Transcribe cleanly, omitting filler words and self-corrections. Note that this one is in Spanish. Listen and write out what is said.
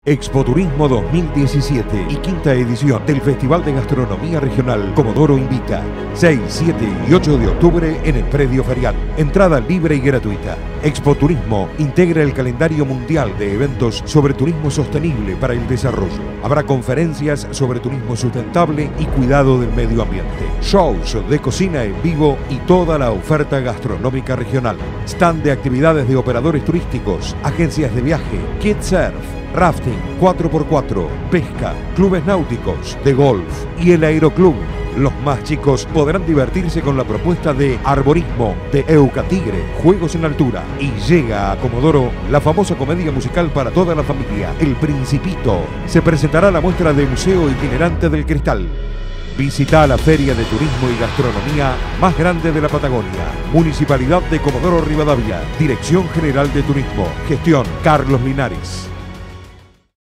Expoturismo 2017 y quinta edición del Festival de Gastronomía Regional Comodoro Invita. 6, 7 y 8 de octubre en el predio ferial. Entrada libre y gratuita. Expoturismo integra el calendario mundial de eventos sobre turismo sostenible para el desarrollo. Habrá conferencias sobre turismo sustentable y cuidado del medio ambiente. Shows de cocina en vivo y toda la oferta gastronómica regional. Stand de actividades de operadores turísticos, agencias de viaje, kitesurf, rafting, 4x4, pesca, clubes náuticos, de golf y el aeroclub. Los más chicos podrán divertirse con la propuesta de arborismo de Eucatigre, juegos en altura. Y llega a Comodoro la famosa comedia musical para toda la familia, El Principito. Se presentará la muestra de Museo Itinerante del Cristal. Visita la Feria de Turismo y Gastronomía más grande de la Patagonia. Municipalidad de Comodoro Rivadavia. Dirección General de Turismo. Gestión Carlos Linares.